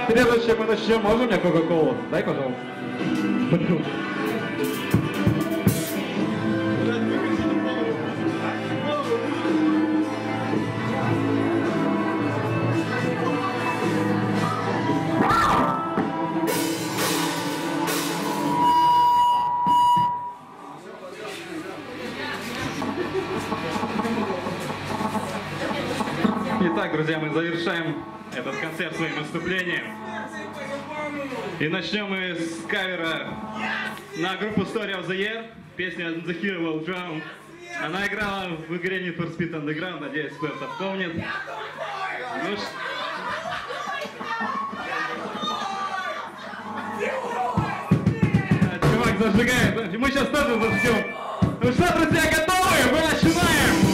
прежде чем мы начнем, можно мне кока-колу? Дай, пожалуйста. Итак, друзья, мы завершаем этот концерт своим выступлением. И начнем мы с кавера на группу Story of the Year, песня The Hero Will Drown. Она играла в игре Need for Speed Underground, надеюсь, кто-то помнит. Ну, чувак зажигает, мы сейчас тоже зажгем. Ну что, друзья, готовы? Мы начинаем!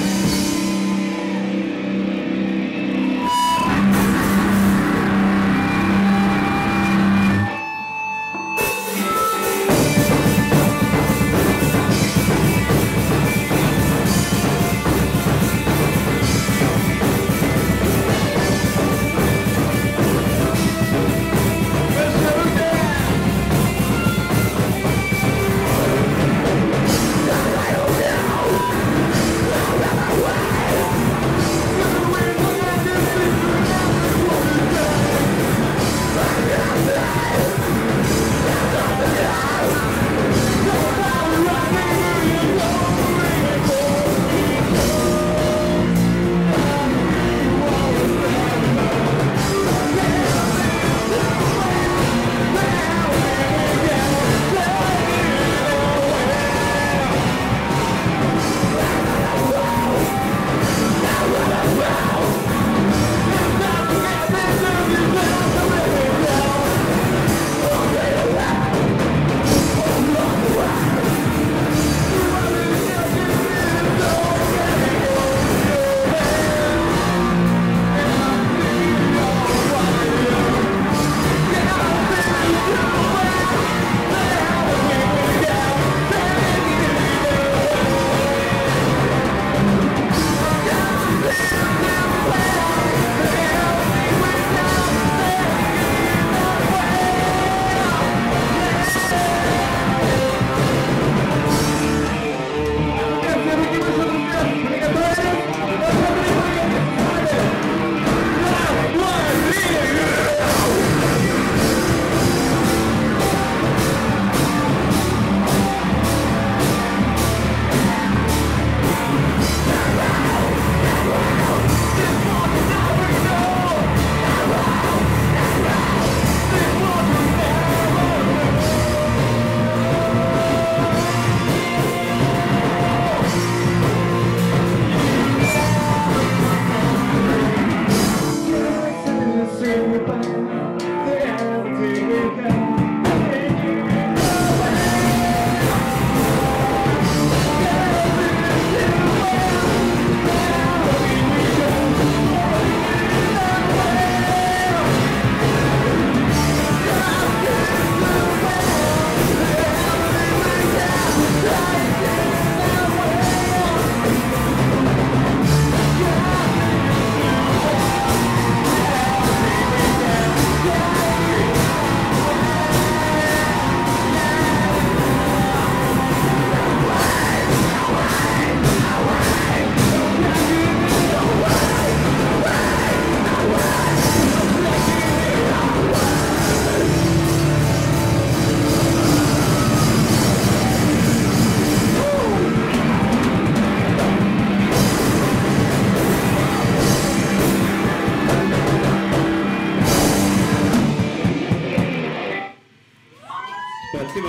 Спасибо.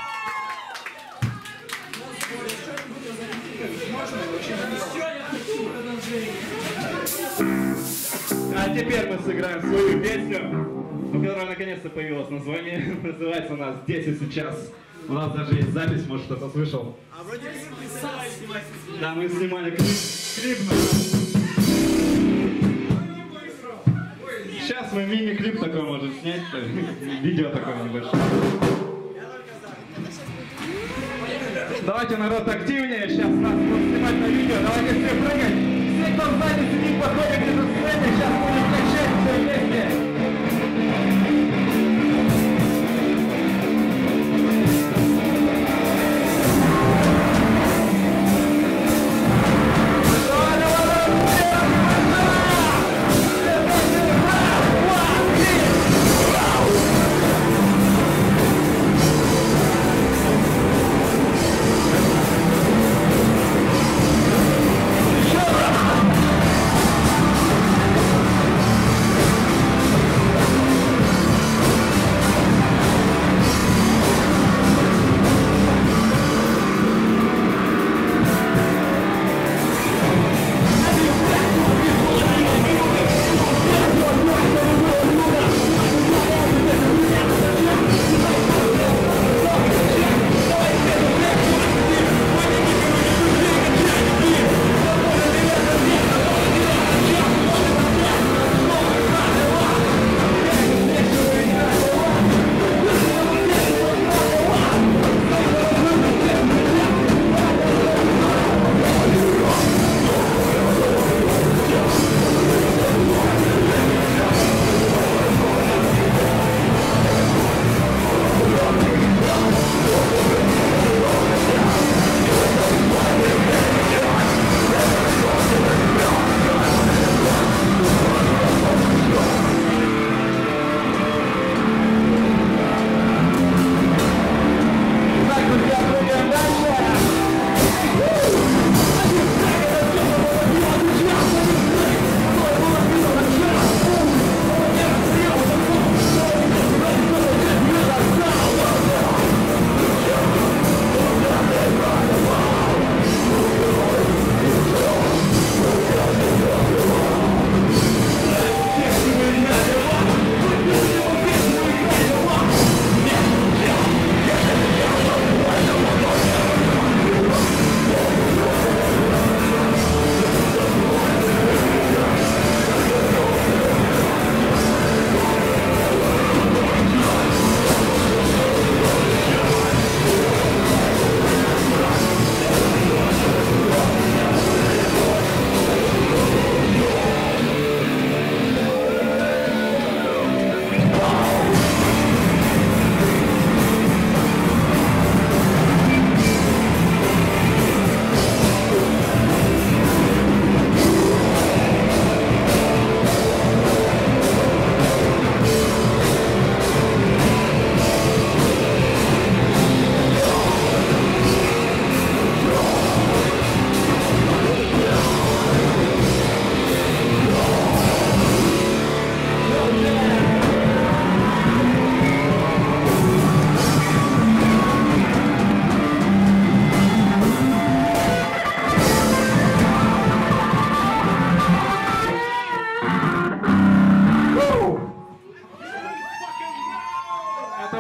А теперь мы сыграем свою песню, у которой наконец-то появилось название. Называется у нас «Здесь и сейчас». У нас даже есть запись, может кто-то слышал. А вроде писали снимать. Да, мы снимали клип. Сейчас мы мини-клип такой можем снять, видео такое небольшое. Давайте, народ, активнее, сейчас нас будут снимать на видео, давайте все прыгать. Все, кто сзади сидит, подходит к этой сцене, сейчас будем качать все вместе.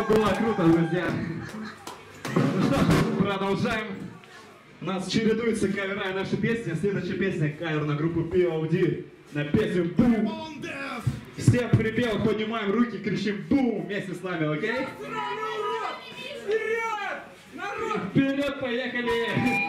было круто, друзья. Ну что ж, продолжаем. У нас чередуются кавера и наши песни. Следующая песня кавер на группу POD. На песню «Бум». Все в припев поднимаем руки, кричим «Бум» вместе с нами, окей? Вперед! Народ! Вперед, поехали!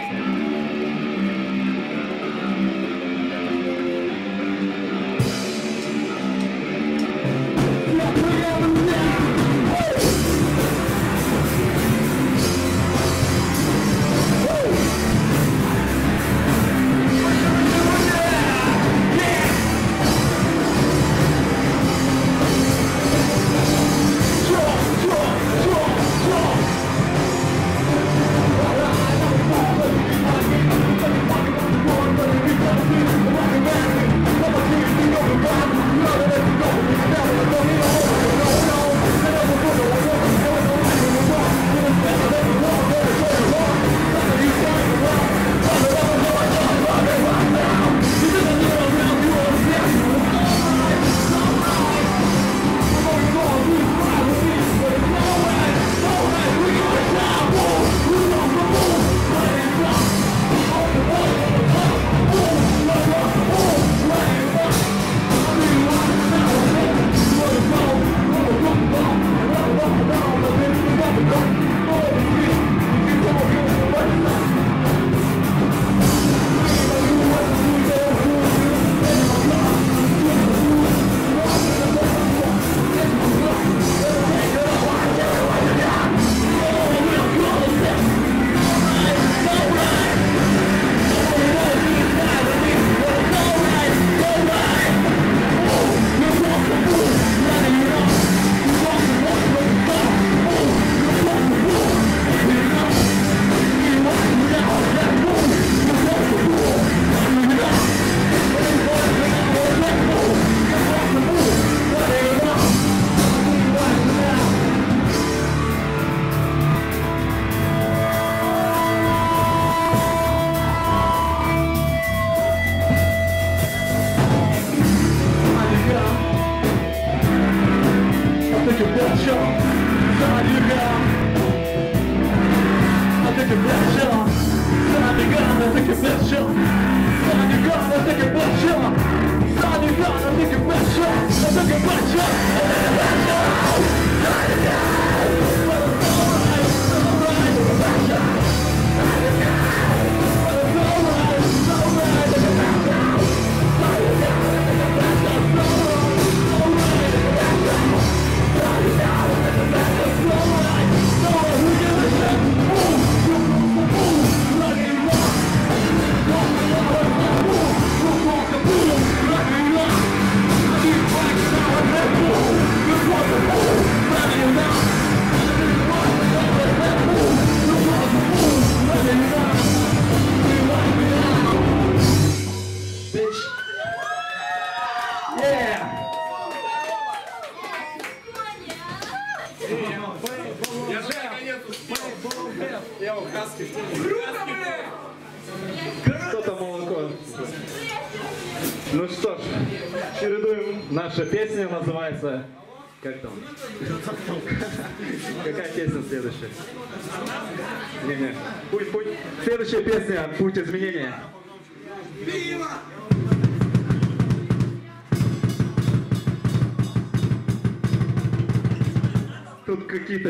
Кто-то молоко. Ну что ж, чередуем. Наша песня называется... Как там? Какая песня следующая? Не-не. Путь. Следующая песня «Путь изменения». Тут какие-то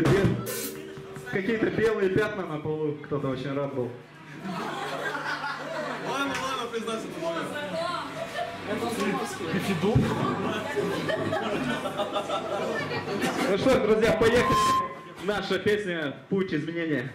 белые пятна на полу. Кто-то очень рад был. Ладно, признаться, это мое. Ну что ж, друзья, поехали. Наша песня «Путь изменения».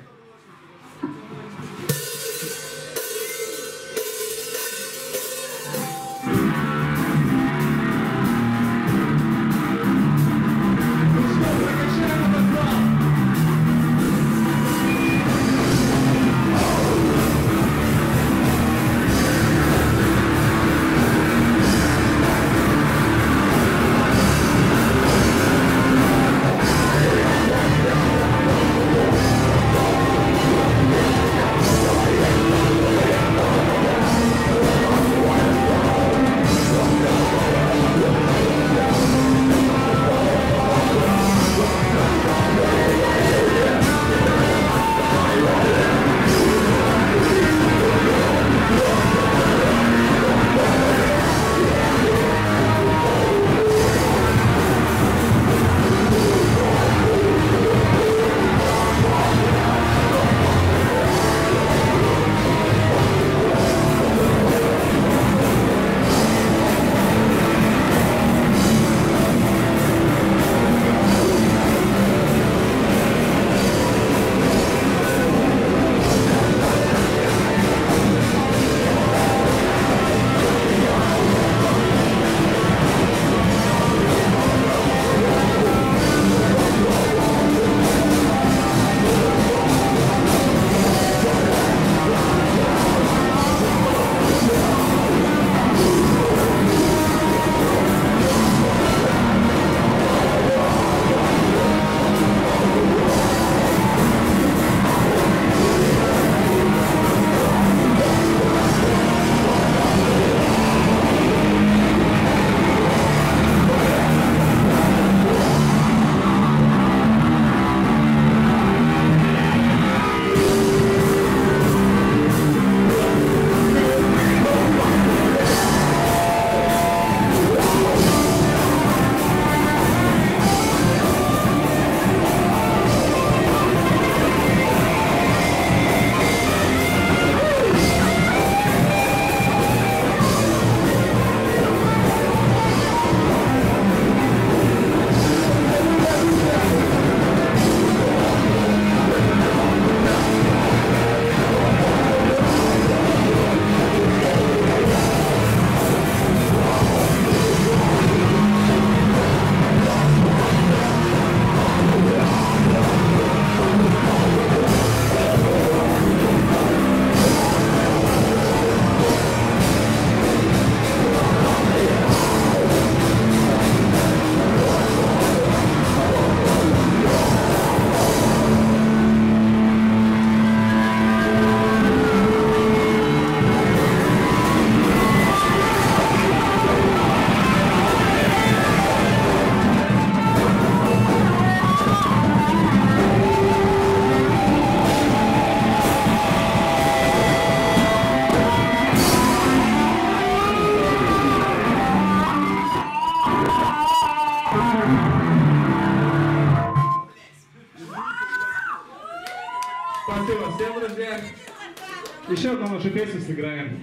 Еще одну нашу песню сыграем.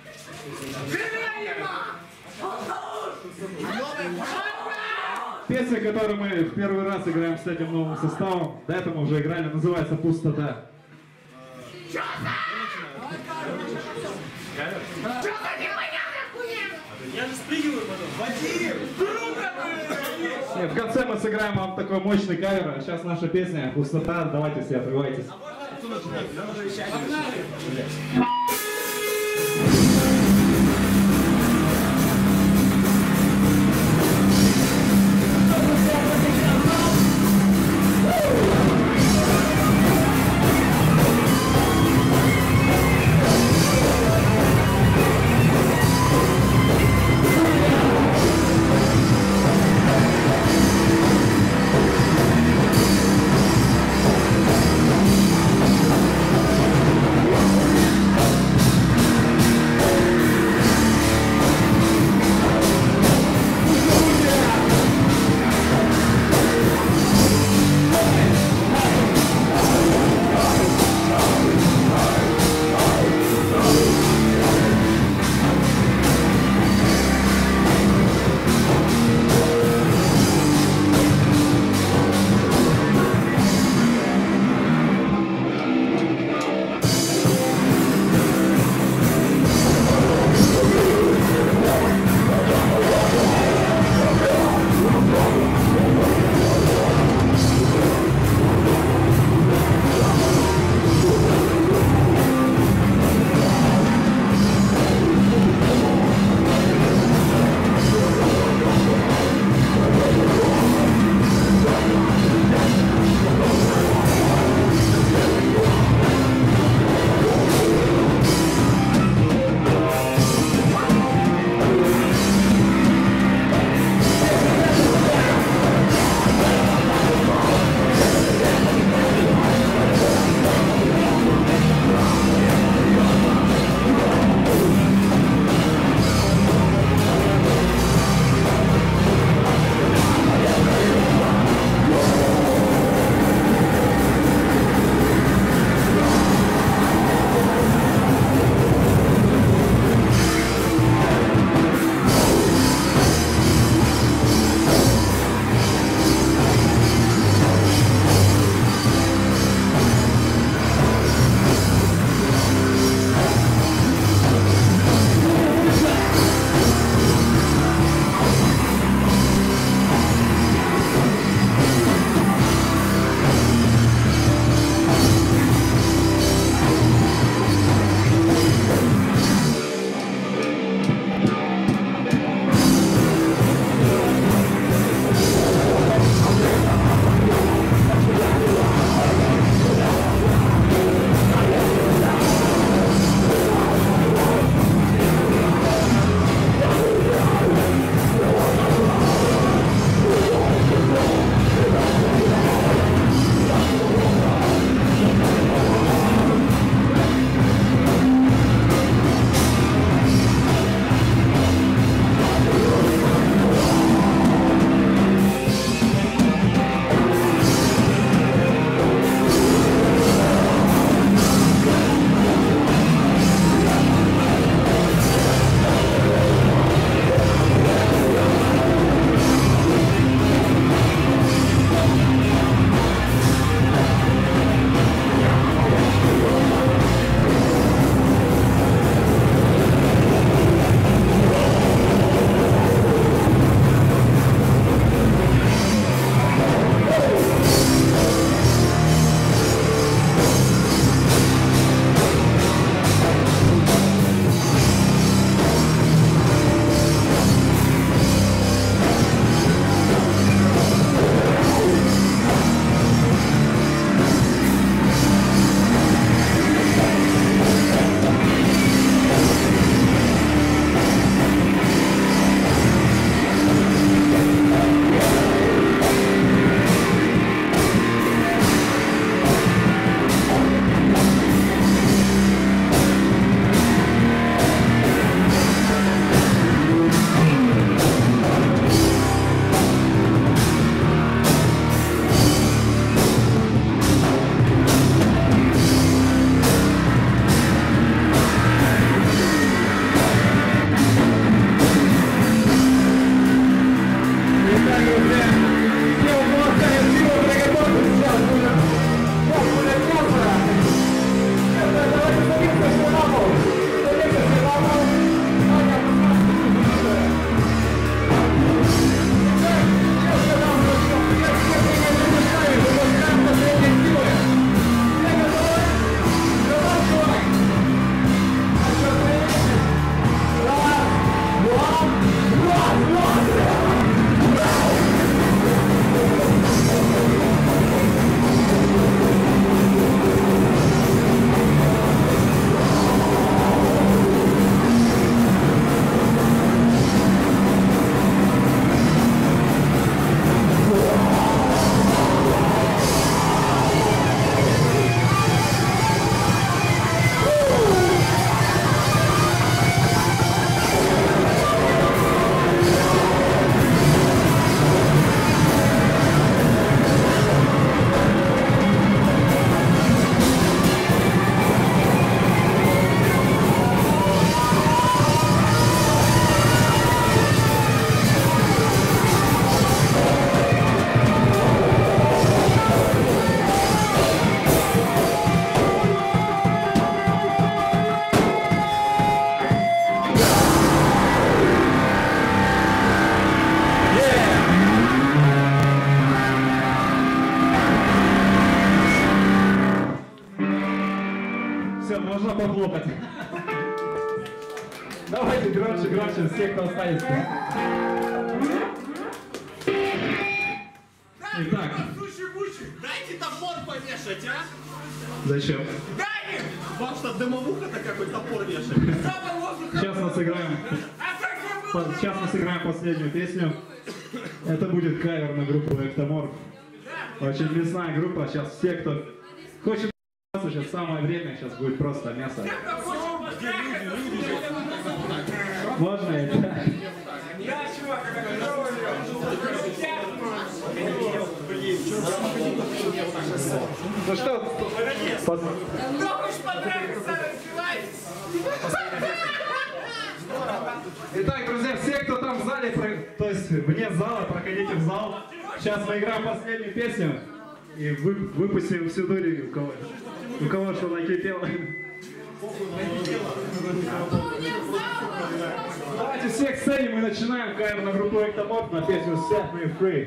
Песня, которую мы в первый раз играем с этим новым составом. До этого мы уже играли, называется «Пустота». Я же спрыгиваю потом. Вадим! Нет, в конце мы сыграем вам такой мощный кавер. А сейчас наша песня «Пустота». Давайте все отрывайтесь. похлопать. Давайте громче, громче, все, кто останется. Итак. Дайте топор повешать, а? Зачем? Дай! Вам что, дымовуха-то какой топор вешать? Сейчас мы сыграем последнюю песню. Это будет кавер на группу Эктоморф. Очень мясная группа. Сейчас все, кто хочет, сейчас самое время, сейчас будет просто мясо. Можно это? Ну что? Итак, друзья, все, кто там в зале, то есть вне зала, проходите в зал. Сейчас мы играем последнюю песню и выпустим всю дурь, у кого что накипело. Давайте все к сцене, мы начинаем кавер на группу Эктоморф на песню Set Me Free.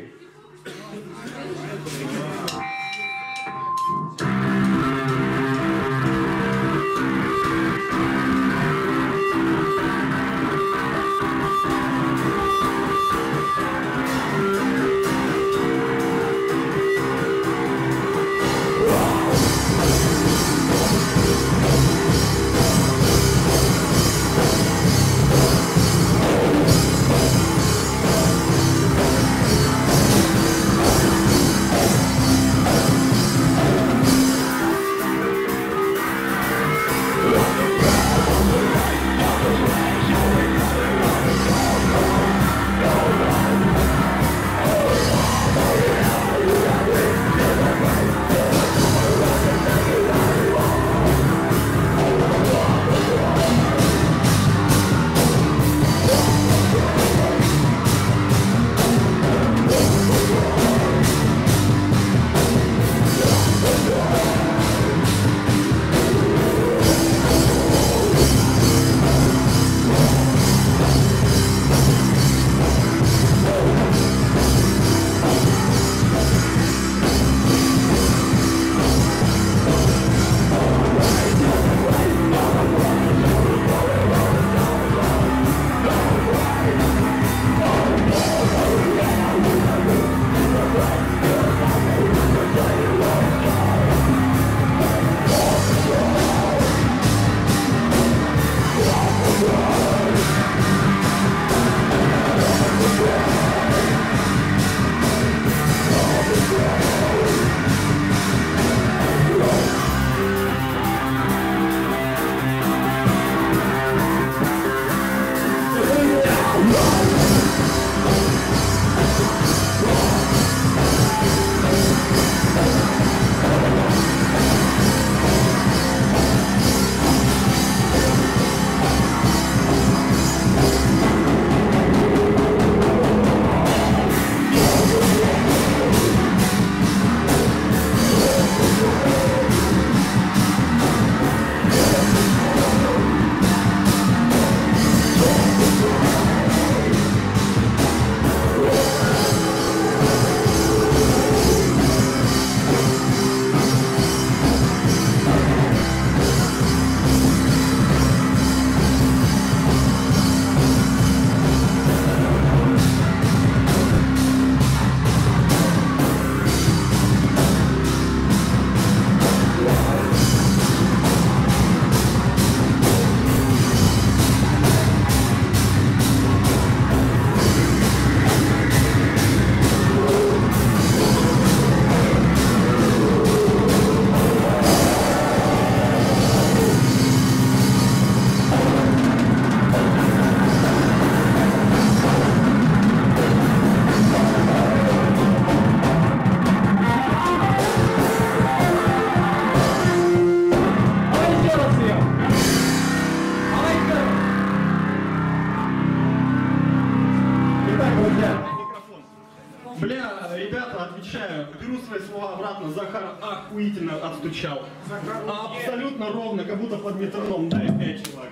отвечаю, беру свои слова обратно. Захар охуительно отстучал. Абсолютно ровно, как будто под метроном. Дай 5, чувак.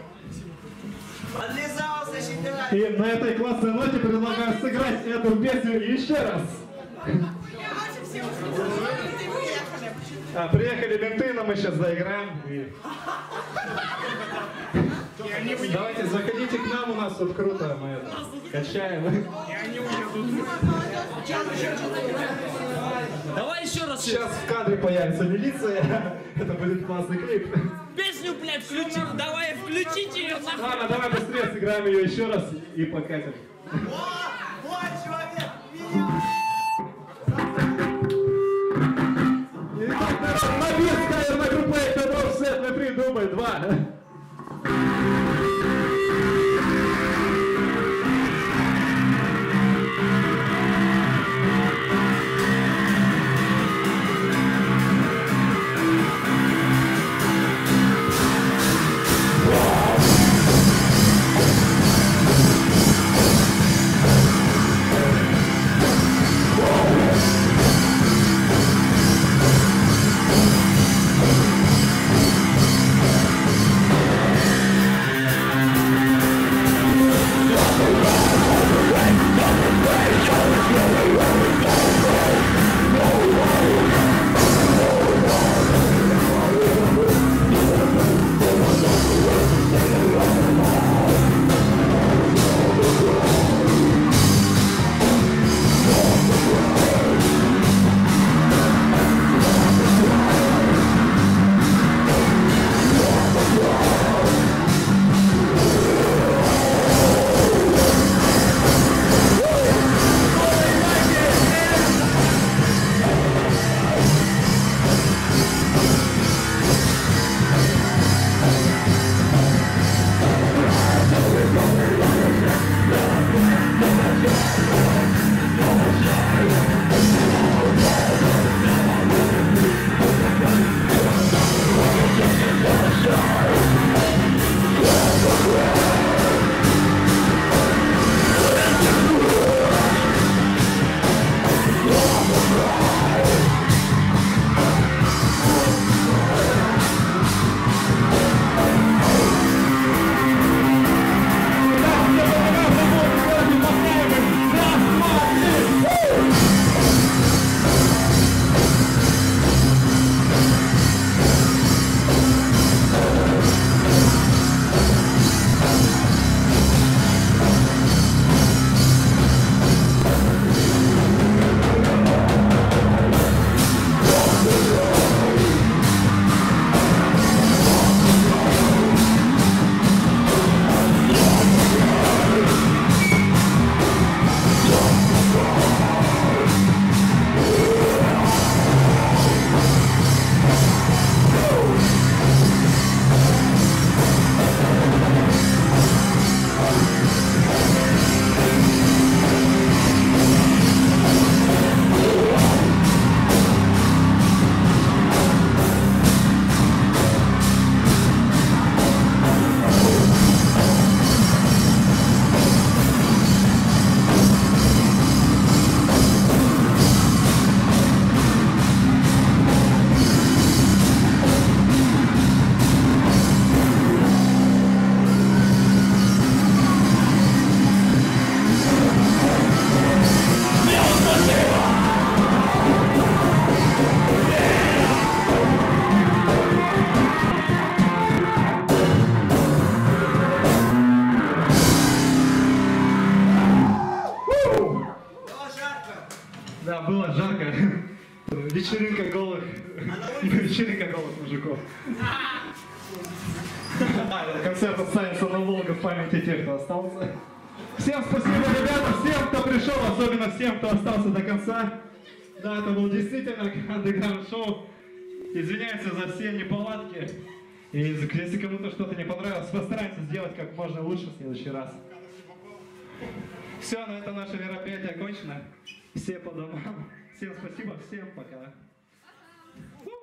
Подлизался, считай. И на этой классной ноте предлагаю сыграть эту песню еще раз. Я очень все ушли. Ты выехали. Приехали менты, но мы сейчас заиграем. Давайте, заходите к нам, у нас тут круто, мы это, качаем. Давай еще раз. Сейчас в кадре появится милиция, это будет классный клип. Песню, блядь, включи. Давай, включите ее нахуй. Ладно, давай быстрее сыграем ее еще раз и покатим. Итак, народ, на бис, кавер на группу это сет на 3, думай, 2. Да, было жарко. Вечеринка голых. Вечеринка голых мужиков. Концерт останется надолго в памяти тех, кто остался. Всем спасибо, ребята, всем, кто пришел, особенно всем, кто остался до конца. Да, это был действительно андеграунд-шоу. Извиняюсь за все неполадки. И если кому-то что-то не понравилось, постараемся сделать как можно лучше в следующий раз. Все, на этом наше мероприятие окончено. Все по домам. Всем спасибо, всем пока.